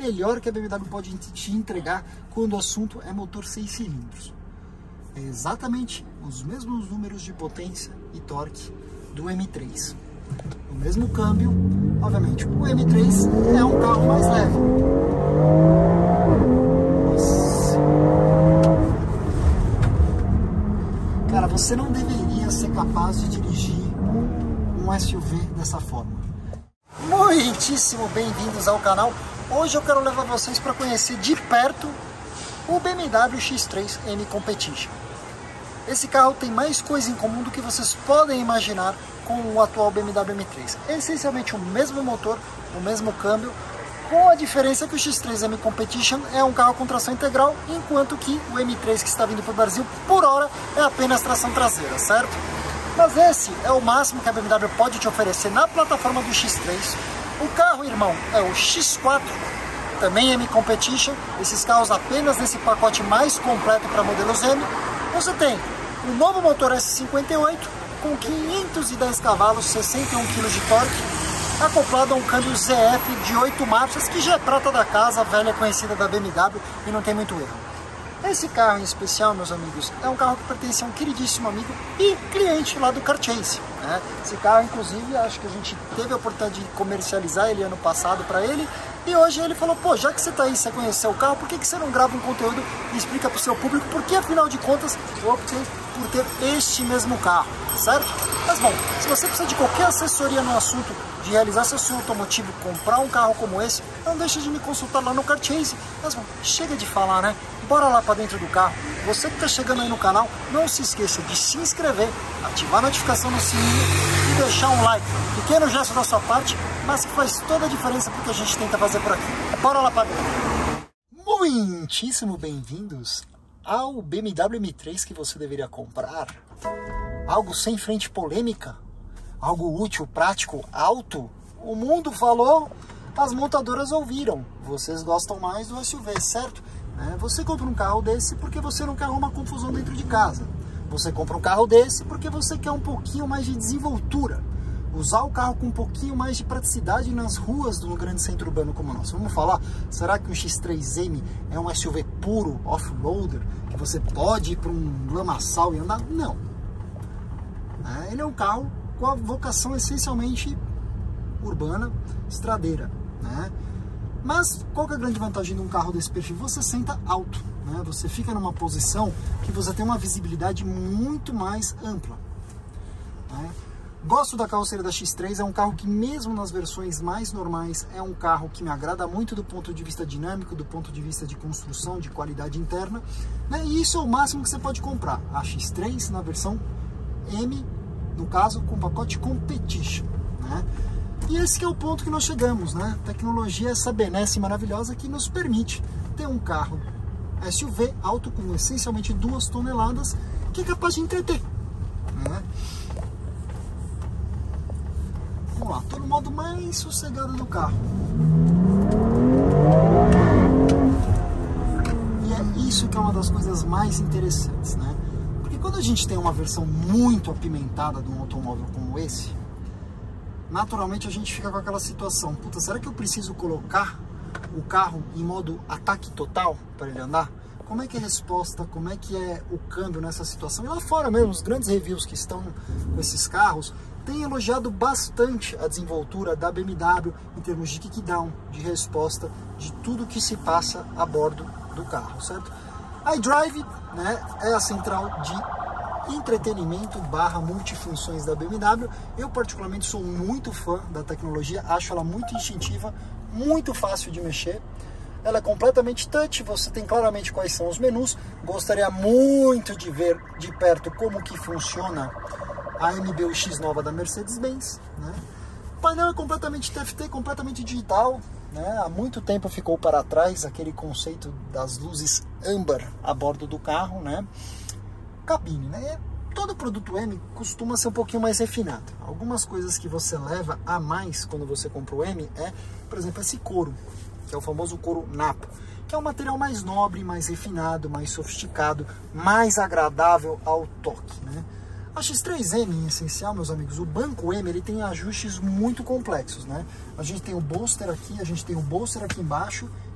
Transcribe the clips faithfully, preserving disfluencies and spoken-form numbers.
melhor que a B M W pode te entregar quando o assunto é motor seis cilindros. É exatamente os mesmos números de potência e torque do M três. O mesmo câmbio, obviamente, o M três é um carro mais leve. Nossa. Cara, você não deveria ser capaz de dirigir um S U V dessa forma. Muitíssimo bem-vindos ao canal. Hoje eu quero levar vocês para conhecer de perto o B M W X três M Competition. Esse carro tem mais coisa em comum do que vocês podem imaginar com o atual B M W M três. É essencialmente o mesmo motor, o mesmo câmbio, com a diferença que o X três M Competition é um carro com tração integral, enquanto que o M três que está vindo para o Brasil, por hora, é apenas tração traseira, certo? Mas esse é o máximo que a B M W pode te oferecer na plataforma do X três. O carro irmão é o X quatro, também M Competition, esses carros apenas nesse pacote mais completo para modelos M. Você tem o novo motor S cinquenta e oito com quinhentos e dez cavalos, sessenta e um quilos de torque, acoplado a um câmbio Z F de oito marchas, que já é prata da casa, velha conhecida da B M W e não tem muito erro. Esse carro em especial, meus amigos, é um carro que pertence a um queridíssimo amigo e cliente lá do Car Chase, né? Esse carro, inclusive, acho que a gente teve a oportunidade de comercializar ele ano passado para ele, e hoje ele falou, pô, já que você tá aí, você conheceu o carro, por que que você não grava um conteúdo e explica para o seu público por que, afinal de contas, eu optei por ter este mesmo carro, certo? Mas bom, se você precisa de qualquer assessoria no assunto de realizar seu sonho automotivo, comprar um carro como esse, não deixe de me consultar lá no Car Chase. Mas bom, chega de falar, né? Bora lá para dentro do carro. Você que está chegando aí no canal, não se esqueça de se inscrever, ativar a notificação no sininho e deixar um like. Pequeno gesto da sua parte, mas que faz toda a diferença porque a gente tenta fazer por aqui. Bora lá para dentro. Muitíssimo bem-vindos ao B M W M três que você deveria comprar. Algo sem frente polêmica, algo útil, prático, alto. O mundo falou, as montadoras ouviram. Vocês gostam mais do S U V, certo? É, você compra um carro desse porque você não quer uma confusão dentro de casa. Você compra um carro desse porque você quer um pouquinho mais de desenvoltura. Usar o carro com um pouquinho mais de praticidade nas ruas de um grande centro urbano como o nosso. Vamos falar, será que o X três M é um S U V puro, off-roader, que você pode ir para um lamaçal e andar? Não. É, ele é um carro com a vocação essencialmente urbana, estradeira, né? Mas qual que é a grande vantagem de um carro desse perfil? Você senta alto, né? Você fica numa posição que você tem uma visibilidade muito mais ampla, né? Gosto da carroceria da X três, é um carro que mesmo nas versões mais normais é um carro que me agrada muito do ponto de vista dinâmico, do ponto de vista de construção, de qualidade interna, né? E isso é o máximo que você pode comprar, a X três na versão M, no caso com pacote Competition, né? E esse que é o ponto que nós chegamos, né? Tecnologia essa benesse maravilhosa que nos permite ter um carro S U V alto com essencialmente duas toneladas que é capaz de entreter, né? Vamos lá, tô no modo mais sossegado do carro. E é isso que é uma das coisas mais interessantes, né? Porque quando a gente tem uma versão muito apimentada de um automóvel como esse, naturalmente a gente fica com aquela situação, puta, será que eu preciso colocar o carro em modo ataque total para ele andar? Como é que é a resposta, como é que é o câmbio nessa situação? E lá fora mesmo, os grandes reviews que estão com esses carros têm elogiado bastante a desenvoltura da B M W em termos de kickdown, de resposta, de tudo que se passa a bordo do carro, certo? A iDrive, né, é a central de entretenimento barra multifunções da B M W. Eu particularmente sou muito fã da tecnologia, acho ela muito instintiva, muito fácil de mexer. Ela é completamente touch, você tem claramente quais são os menus. Gostaria muito de ver de perto como que funciona a M B U X nova da Mercedes-Benz, né? O painel é completamente T F T, completamente digital, né? Há muito tempo ficou para trás aquele conceito das luzes âmbar a bordo do carro, né? Cabine, né? Todo produto M costuma ser um pouquinho mais refinado. Algumas coisas que você leva a mais quando você compra o M é, por exemplo, esse couro, que é o famoso couro Nappa, que é um material mais nobre, mais refinado, mais sofisticado, mais agradável ao toque, né? A X três M, em essencial, meus amigos, o banco M, ele tem ajustes muito complexos, né? A gente tem o bolster aqui, a gente tem o bolster aqui embaixo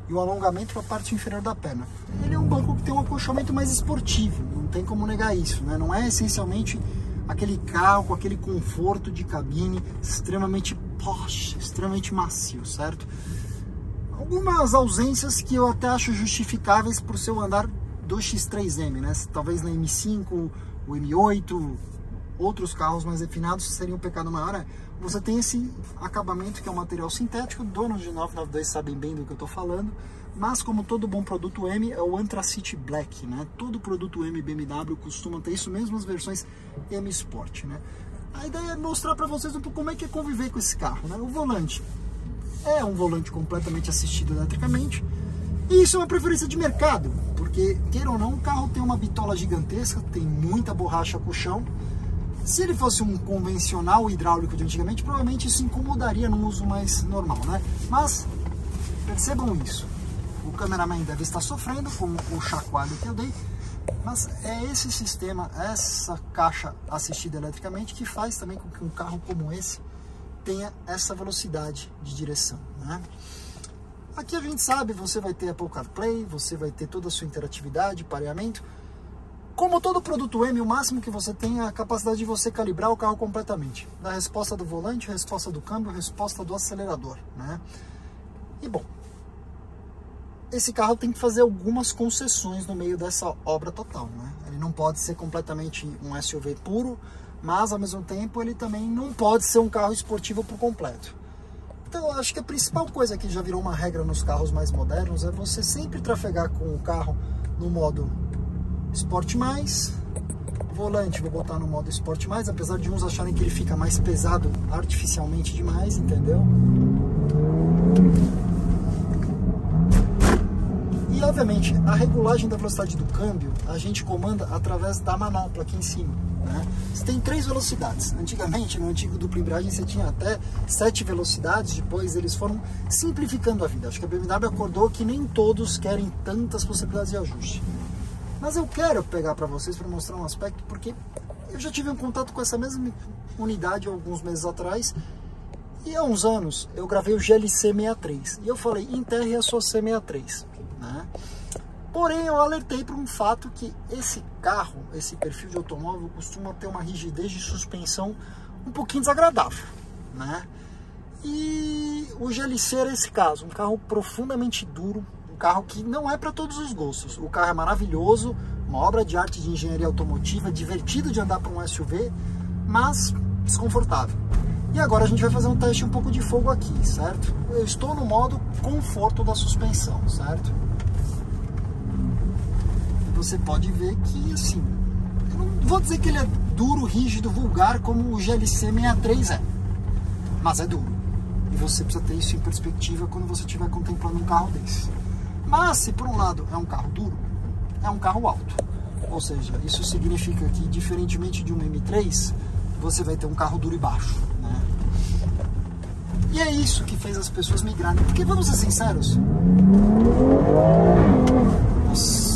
e o alongamento para a parte inferior da perna. Ele é um banco que tem um acolchamento mais esportivo, não tem como negar isso, né? Não é essencialmente aquele carro com aquele conforto de cabine extremamente posh, extremamente macio, certo? Algumas ausências que eu até acho justificáveis por seu andar do X três M, né? Talvez na M cinco, o M oito, outros carros mais refinados seriam um pecado maior. Né? Você tem esse acabamento que é um material sintético, donos de novecentos e noventa e dois sabem bem do que eu estou falando, mas como todo bom produto M, é o Anthracite Black, né? Todo produto M B M W costuma ter isso, mesmo as versões M Sport, né? A ideia é mostrar para vocês um pouco como é que é conviver com esse carro, né? O volante é um volante completamente assistido eletricamente, e isso é uma preferência de mercado, porque, queira ou não, o carro tem uma bitola gigantesca, tem muita borracha com o chão. Se ele fosse um convencional hidráulico de antigamente, provavelmente isso incomodaria num uso mais normal, né? Mas, percebam isso. O cameraman deve estar sofrendo com o chacoalho que eu dei, mas é esse sistema, essa caixa assistida eletricamente, que faz também com que um carro como esse tenha essa velocidade de direção, né? Aqui a gente sabe, você vai ter Apple CarPlay, você vai ter toda a sua interatividade, pareamento. Como todo produto M, o máximo que você tem é a capacidade de você calibrar o carro completamente. Da resposta do volante, resposta do câmbio, resposta do acelerador, né? E bom, esse carro tem que fazer algumas concessões no meio dessa obra total, né? Ele não pode ser completamente um S U V puro, mas ao mesmo tempo ele também não pode ser um carro esportivo por completo. Então eu acho que a principal coisa que já virou uma regra nos carros mais modernos é você sempre trafegar com o carro no modo Sport mais, volante vou botar no modo Sport mais, apesar de uns acharem que ele fica mais pesado artificialmente demais, entendeu? E obviamente a regulagem da velocidade do câmbio a gente comanda através da manopla aqui em cima, né? Você tem três velocidades. Antigamente, no antigo dupla embreagem, você tinha até sete velocidades, depois eles foram simplificando a vida. Acho que a B M W acordou que nem todos querem tantas possibilidades de ajuste. Mas eu quero pegar para vocês para mostrar um aspecto, porque eu já tive um contato com essa mesma unidade alguns meses atrás, e há uns anos eu gravei o G L C sessenta e três, e eu falei, enterre a sua sessenta e três, né? Porém, eu alertei para um fato que esse carro, esse perfil de automóvel, costuma ter uma rigidez de suspensão um pouquinho desagradável, né? E o G L C era esse caso, um carro profundamente duro, um carro que não é para todos os gostos. O carro é maravilhoso, uma obra de arte de engenharia automotiva, divertido de andar para um S U V, mas desconfortável. E agora a gente vai fazer um teste um pouco de fogo aqui, certo? Eu estou no modo conforto da suspensão, certo? Você pode ver que, assim, eu não vou dizer que ele é duro, rígido, vulgar, como o G L C sessenta e três é, mas é duro. E você precisa ter isso em perspectiva quando você estiver contemplando um carro desse. Mas, se por um lado é um carro duro, é um carro alto. Ou seja, isso significa que, diferentemente de um M três, você vai ter um carro duro e baixo, né? E é isso que fez as pessoas migrarem. Porque, vamos ser sinceros, nossa.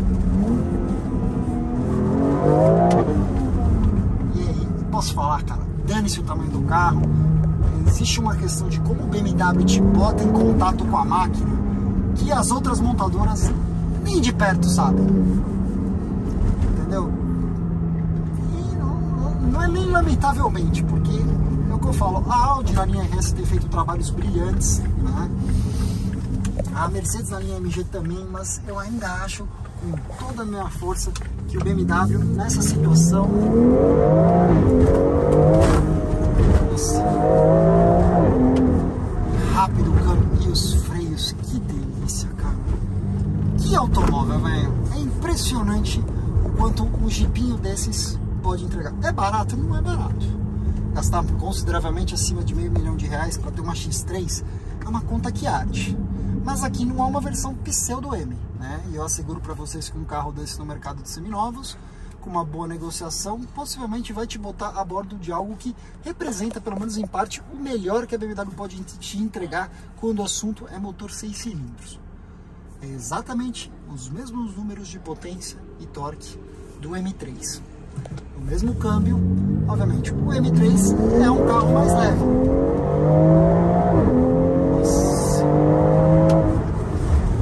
E aí, posso falar, cara, dane-se o tamanho do carro. Existe uma questão de como o B M W te bota em contato com a máquina que as outras montadoras nem de perto sabem, entendeu? E não, não, não é nem lamentavelmente, porque é o que eu falo, a Audi na linha S tem feito trabalhos brilhantes, né? A Mercedes na linha M G também, mas eu ainda acho com toda a minha força que o B M W nessa situação, nossa, rápido o câmbio e os freios, que delícia, cara. Que automóvel, velho. É impressionante o quanto um jipinho desses pode entregar. É barato? Não é barato. Gastar consideravelmente acima de meio milhão de reais para ter uma X três é uma conta que arde. Mas aqui não há uma versão pseudo M, né? E eu asseguro para vocês que um carro desse no mercado de seminovos, com uma boa negociação, possivelmente vai te botar a bordo de algo que representa, pelo menos em parte, o melhor que a B M W pode te entregar quando o assunto é motor seis cilindros. É exatamente os mesmos números de potência e torque do M três. O mesmo câmbio, obviamente, o M três é um carro mais leve. Nossa.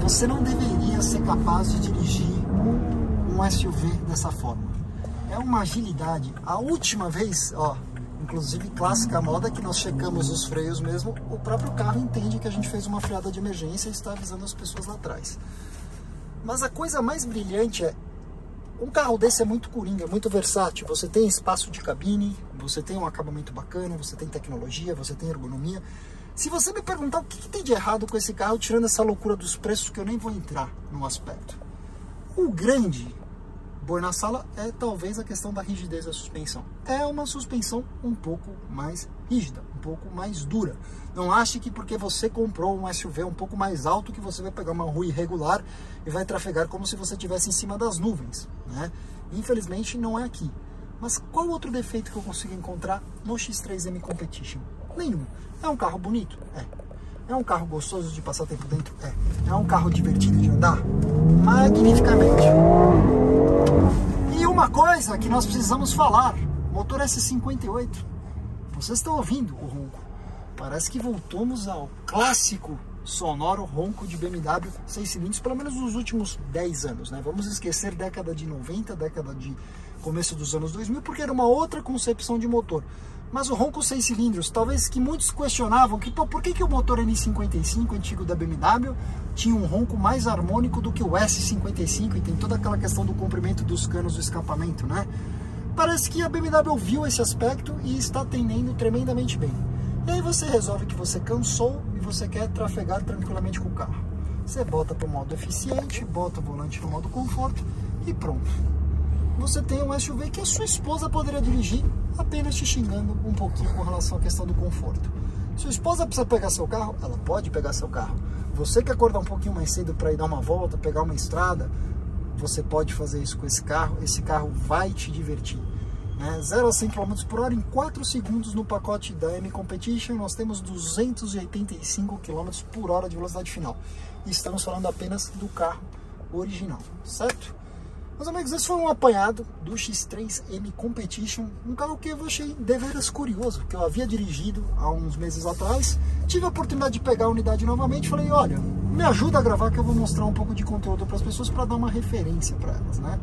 você não deveria ser capaz de dirigir um S U V dessa forma. É uma agilidade. A última vez, ó, inclusive clássica moda, que nós checamos os freios mesmo, o próprio carro entende que a gente fez uma freada de emergência e está avisando as pessoas lá atrás. Mas a coisa mais brilhante é, um carro desse é muito coringa, muito versátil. Você tem espaço de cabine, você tem um acabamento bacana, você tem tecnologia, você tem ergonomia. Se você me perguntar o que, que tem de errado com esse carro, tirando essa loucura dos preços, que eu nem vou entrar no aspecto. O grande boi na sala é talvez a questão da rigidez da suspensão. É uma suspensão um pouco mais rígida, um pouco mais dura. Não ache que porque você comprou um S U V um pouco mais alto que você vai pegar uma rua irregular e vai trafegar como se você estivesse em cima das nuvens, né? Infelizmente não é aqui. Mas qual outro defeito que eu consigo encontrar no X três M Competition? Nenhum. É um carro bonito? É. É um carro gostoso de passar tempo dentro? É. É um carro divertido de andar? Magnificamente. E uma coisa que nós precisamos falar, motor S cinquenta e oito. Vocês estão ouvindo o ronco? Parece que voltamos ao clássico sonoro ronco de B M W seis cilindros, pelo menos nos últimos dez anos, né? Vamos esquecer década de noventa, década de começo dos anos dois mil, porque era uma outra concepção de motor. Mas o ronco seis cilindros, talvez que muitos questionavam, que, pô, por que, que o motor N cinquenta e cinco antigo da B M W tinha um ronco mais harmônico do que o S cinquenta e cinco, e tem toda aquela questão do comprimento dos canos do escapamento, né? Parece que a B M W viu esse aspecto e está atendendo tremendamente bem. E aí você resolve que você cansou e você quer trafegar tranquilamente com o carro. Você bota para o modo eficiente, bota o volante no modo conforto e pronto. Você tem um S U V que a sua esposa poderia dirigir apenas te xingando um pouquinho com relação à questão do conforto. Sua esposa precisa pegar seu carro, ela pode pegar seu carro. Você quer acordar um pouquinho mais cedo para ir dar uma volta, pegar uma estrada, você pode fazer isso com esse carro. Esse carro vai te divertir. Né? zero a cem quilômetros por hora em quatro segundos no pacote da M Competition. Nós temos duzentos e oitenta e cinco quilômetros por hora de velocidade final. E estamos falando apenas do carro original, certo? Meus amigos, esse foi um apanhado do X três M Competition, um carro que eu achei deveras curioso, que eu havia dirigido há uns meses atrás. Tive a oportunidade de pegar a unidade novamente e falei, olha, me ajuda a gravar que eu vou mostrar um pouco de conteúdo para as pessoas para dar uma referência para elas, né?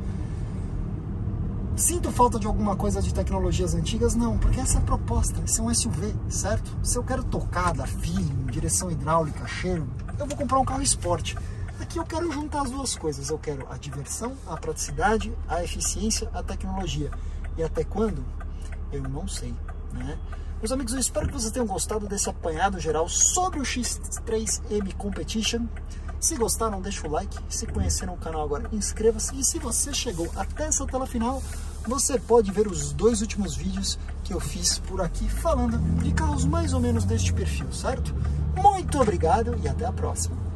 Sinto falta de alguma coisa de tecnologias antigas? Não, porque essa é a proposta, esse é um S U V, certo? Se eu quero tocada, feeling, direção hidráulica, cheiro, eu vou comprar um carro esporte. Aqui eu quero juntar as duas coisas, eu quero a diversão, a praticidade, a eficiência, a tecnologia. E até quando? Eu não sei, né? Meus amigos, eu espero que vocês tenham gostado desse apanhado geral sobre o X três M Competition. Se gostaram, deixa o like. Se conheceram o canal agora, inscreva-se. E se você chegou até essa tela final, você pode ver os dois últimos vídeos que eu fiz por aqui, falando de carros mais ou menos deste perfil, certo? Muito obrigado e até a próxima.